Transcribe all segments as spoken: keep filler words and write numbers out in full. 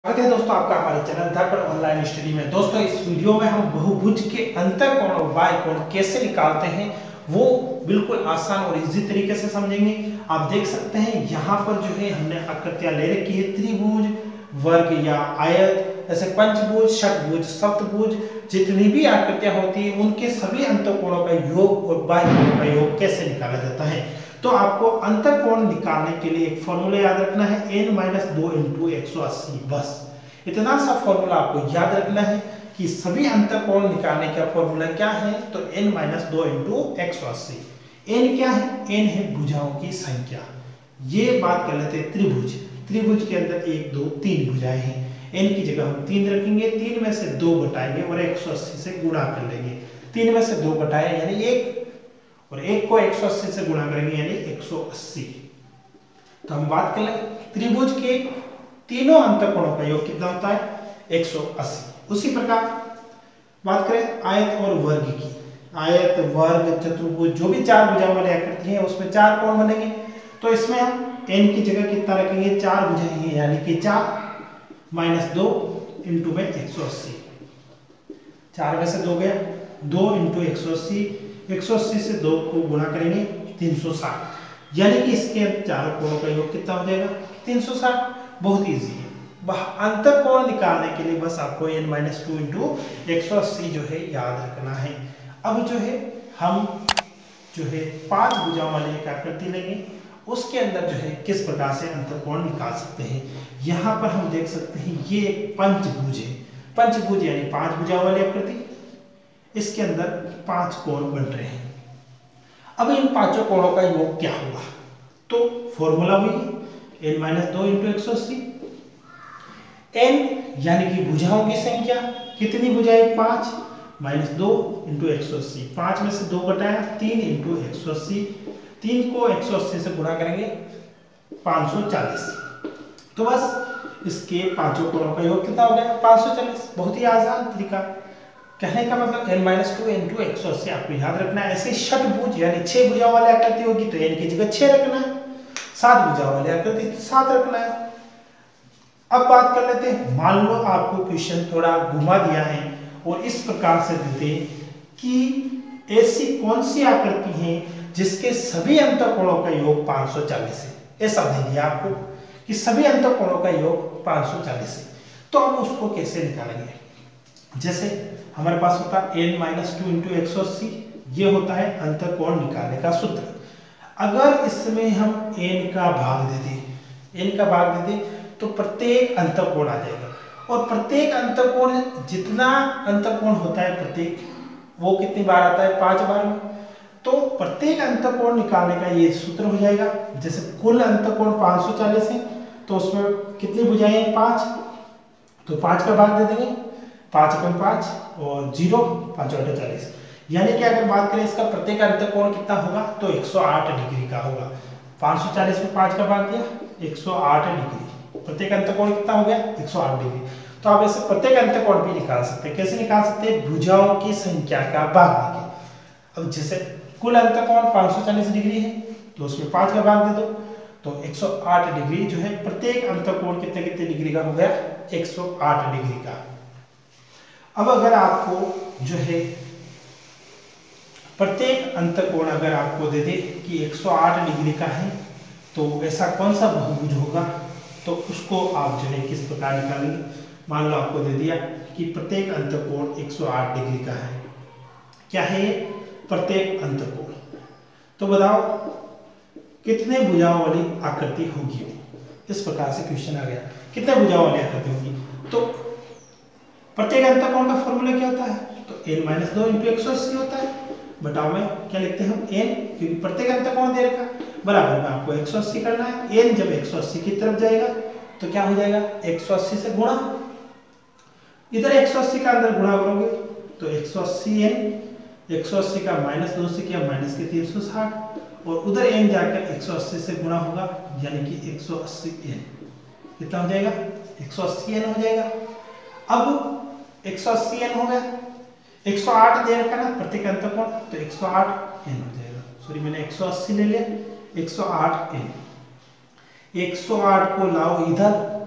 स्वागत है दोस्तों आपका हमारे चैनल दर्पण ऑनलाइन स्टडी में। दोस्तों इस वीडियो में हम बहुभुज के अंतःकोण और बाह्य कोण कैसे निकालते हैं वो बिल्कुल आसान और इजी तरीके से समझेंगे। आप देख सकते हैं यहाँ पर जो है हमने आकृतियां ले रखी है, त्रिभुज, वर्ग या आयत, ऐसे पंचभुज, षटभुज, सप्तभुज, जितनी भी आकृतियां होती है उनके सभी अंतःकोणों का योग और बाह्य कोण का योग कैसे निकाला जाता है। तो आपको अंतःकोण निकालने के लिए एक फॉर्मूला याद रखना है, n माइनस दो इंटू एक सौ अस्सी। बस इतना सा फॉर्मूला आपको याद रखना है कि सभी अंतःकोण निकालने का फॉर्मूला क्या है। तो n माइनस दो इंटू एक सौ अस्सी। n क्या है? n है भुजाओं की संख्या। ये बात कर लेते हैं त्रिभुज। त्रिभुज के अंदर एक दो तीन भुजाएं हैं, n की जगह हम तीन रखेंगे, तीन में से दो घटाएंगे और एक सौ अस्सी से गुणा कर लेंगे। तीन में से दो घटाए यानी एक, और एक को एक सौ अस्सी से गुणा करेंगे यानी एक सौ अस्सी। तो हम बात कर लें त्रिभुज के तीनों अंतःकोणों का योग कितना होता है? एक सौ अस्सी। उसी प्रकार बात करें आयत और वर्ग की। आयत, वर्ग, चतुर्भुज, जो भी चार भुजाओं वाली आकृति है उसमें चार कोण बनेंगे। तो इसमें हम n की जगह कितना रखेंगे? चार भुजाएं हैं यानी कि चार माइनस दो इंटू में एक सौ अस्सी। चार में से दो गया, दो इंटू एक सौ अस्सी, एक सौ अस्सी से दो को गुणा करेंगे तीन सौ साठ, यानी कि इसके चारों कोणों का योग कितना हो जाएगा? तीन सौ साठ। बहुत इजी है। अंतःकोण निकालने के लिए बस आपको n माइनस टू इंटू एक सौ अस्सी जो है याद रखना है। अब जो है हम जो है पांच भुजाओं वाली एक आकृति लेंगे, उसके अंदर जो है किस प्रकार से अंतःकोण निकाल सकते हैं। यहाँ पर हम देख सकते हैं ये एक पंचभुज है। पंचभुज यानी पांच भुजाओं वाली आकृति, इसके अंदर पांच कोण बन रहे हैं। अब इन पांचों कोणों का योग क्या होगा? तो फॉर्मूला हुई n माइनस दो इंटू एक सौ अस्सी। n यानी कि भुजाओं की संख्या, कितनी भुजाएं? पांच, माइनस दो इंटू एक सौ अस्सी। पांच में से दो घटाया, तीन इंटू एक सौ अस्सी। तीन को एक सौ अस्सी से गुणा करेंगे पाँच सौ चालीस। तो बस इसके पांचों कोणों का योग कितना हो गया? पाँच सौ चालीस। बहुत ही आसान तरीका। कहने का मतलब n माइनस टू इंटू एक सौ अस्सी आपको याद रखना है। ऐसे षटभुज यानी छह भुजाओं वाली आकृति होगी तो n की जगह छह रखना है, सात भुजाओं वाली आकृति सात रखना है। अब बात कर लेते हैं, मान लो आपको क्वेश्चन थोड़ा घुमा दिया है और इस प्रकार से देते कि ऐसी कौन सी आकृति है जिसके सभी अंतःकोणों का योग पाँच सौ चालीस है। ऐसा दे दिया आपको कि सभी अंतःकोणों का योग पाँच सौ चालीस है। तो हम उसको कैसे निकालेंगे? जैसे हमारे पास होता है n माइनस टू इंटू एक सौ अस्सी, ये होता है अंतःकोण निकालने का सूत्र। अगर इसमें हम n का भाग दे दें, n का भाग दे दें तो प्रत्येक अंतःकोण आ जाएगा, और प्रत्येक अंतःकोण जितना अंतःकोण होता है प्रत्येक, वो कितनी बार आता है? पांच बार में। तो प्रत्येक अंतःकोण निकालने का ये सूत्र हो जाएगा। जैसे कुल अंतःकोण पाँच सौ चालीस है तो उसमें कितनी भुजाएं? पांच। तो पांच का भाग दे देंगे, पांच अपन पांच और जीरो, पांच और चालीस, यानी कि अगर बात करें इसका प्रत्येक अंतःकोण कितना होगा तो एक सौ आठ डिग्री का होगा। पाँच सौ चालीस में पांच का भाग दिया, एक सौ आठ डिग्री। प्रत्येक अंतःकोण कितना हो गया? एक सौ आठ डिग्री। तो आप ऐसे प्रत्येक अंतःकोण भी निकाल सकते हैं। कैसे निकाल सकते हैं? भुजाओं की संख्या का भाग देके। अब जैसे कुल अंतःकोण पाँच सौ चालीस डिग्री है तो उसमें पांच का भाग दे दो, तो एक सौ आठ डिग्री जो है प्रत्येक अंतःकोण कितने कितने डिग्री का हो गया? एक सौ आठ डिग्री का। अब अगर आपको जो है प्रत्येक अंतःकोण अगर आपको दे दे कि एक सौ आठ डिग्री का है तो ऐसा कौन सा बहुभुज होगा? तो उसको आप जो है किस प्रकार निकालेंगे? मान लो आपको दे दिया कि प्रत्येक अंतःकोण एक सौ आठ डिग्री का है। क्या है ये? प्रत्येक अंतःकोण। तो बताओ कितने भुजाओं वाली आकृति होगी? इस प्रकार से क्वेश्चन आ गया, कितने भुजाओं वाली आकृति होगी? तो प्रत्येक अंतःकोण का फॉर्मूला क्या होता है? तो n माइनस दो इंटू एक सौ अस्सी होता है। बटाओ में क्या लिखते हैं हम? n, क्योंकि प्रत्येक अंतःकोण दे रखा, बराबर में आपको एक सौ अस्सी करना है। n जब एक सौ अस्सी की तरफ जाएगा तो क्या हो जाएगा? एक सौ अस्सी से गुणा, इधर एक सौ अस्सी का अंदर गुणा करोगे तो एक सौ अस्सी n, एक सौ अस्सी का माइनस दो से किया माइनस के तीन सौ साठ, और उधर n जाकर एक सौ अस्सी से गुणा होगा यानी कि एक सौ अस्सी n। कितना हो जाएगा? एक सौ अस्सी n हो जाएगा। अब एक सौ अस्सी n हो गया, एक सौ आठ दे रखा ना प्रत्येक अंतःकोण, तो एक सौ आठ n हो जाएगा। सॉरी मैंने एक सौ अस्सी ले लिया, एक सौ आठ n। एक सौ आठ को लाओ इधर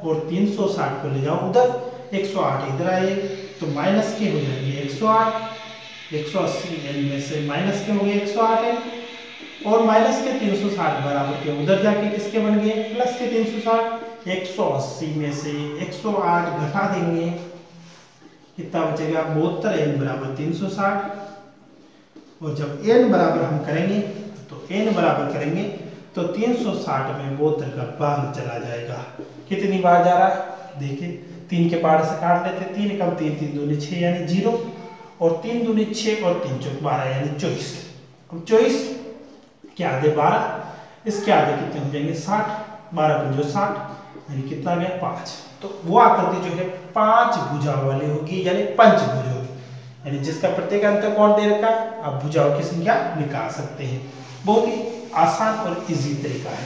और तीन सौ साठ को ले जाओ उधर, एक सौ आठ इधर आए तो माइनस के हो जाएंगे एक सौ आठ, एक सौ अस्सी एन में से माइनस के हो गए एक सौ आठ एन, और माइनस के तीन सौ साठ बराबर के उधर जाके किसके बन गए प्लस के तीन सौ साठ। एक सौ अस्सी में से एक सौ आठ घटा देंगे, कितना बचेगा बहत्तर एन बराबर तीन सौ साठ। और जब n बराबर हम करेंगे तो n बराबर करेंगे तो तीन सौ साठ में बहत्तर का भाग चला जाएगा। कितनी बार जा रहा है देखिए, तीन के पार से काट लेते, तीन कम तीन, तीन दूनी छः यानी जीरो, और तीन दूनी छः और तीन चौक बारह यानी चौबीस। अब चौबीस के आधे बारह, इसके आधे कितने हो जाएंगे साठ, बारह पंजो साठ यानी कितना गया पाँच। तो वो आकृति जो है पांच भुजाओं वाली होगी यानी पंचभुज होगी, यानी जिसका प्रत्येक अंतर कोण दे रखा है, आप भुजाओं की संख्या निकाल सकते हैं। बहुत ही आसान और इजी तरीका है।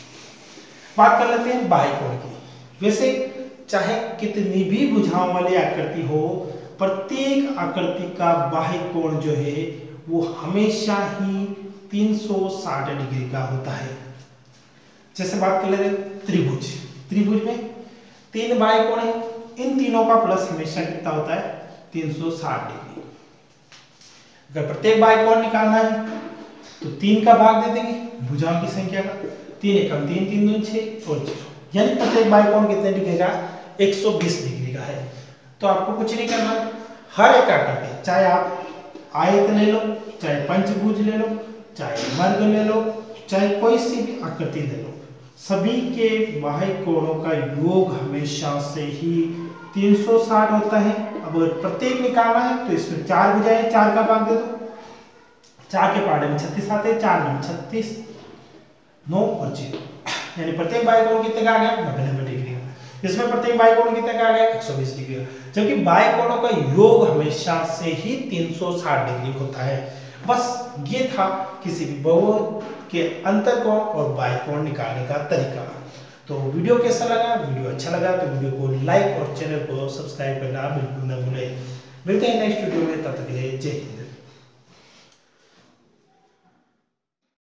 बात कर लेते हैं बाह्य कोण की। वैसे चाहे कितनी भी भुजाओं वाली आकृति हो, प्रत्येक आकृति का बाह्य कोण जो है वो हमेशा ही तीन सौ साठ डिग्री का होता है। जैसे बात कर लेते हैं त्रिभुज, त्रिभुज में तीन बाह्य कोण है, इन तीनों का प्लस हमेशा कितना होता है तीन सौ साठ डिग्री। अगर प्रत्येक बाह्य कोण निकालना है तो तीन का भाग दे देंगे भुजाओं की संख्या का, तीन एकम तीन, तीन दूनी छः और जीरो, यानी प्रत्येक बाह्य कोण कितने डिग्री का एक सौ बीस डिग्री का है। तो आपको कुछ नहीं करना, हर एक आकृति चाहे आप आयत ले लो, चाहे पंचभुज ले लो, चाहे वर्ग ले लो, चाहे कोई सी भी आकृति ले लो, सभी के बाह्य कोणों का योग हमेशा से ही तीन सौ साठ होता है। अब अगर प्रत्येक निकालना है तो इसमें चार भुजाएं, चार का भाग दे दो, चार के पार्ट में छत्तीस आते हैं, चार में छत्तीस, नौ और जीरो, यानी प्रत्येक बाह्य कोण कितने का आ गया नब्बे नब्बे डिग्री का। इसमें प्रत्येक बाह्य कोण कितने का आ गया एक सौ बीस डिग्री का, जबकि बाह्य कोणों का योग हमेशा से ही तीन सौ साठ डिग्री होता है। बस ये था किसी भी बहुपद के अंतर कोण और बाह्य कोण निकालने का तरीका। तो वीडियो कैसा लगा, वीडियो अच्छा लगा तो वीडियो को लाइक और चैनल को सब्सक्राइब करना बिल्कुल न भूलें। मिलते हैं नेक्स्ट वीडियो में, तब तक के लिए जय हिंद।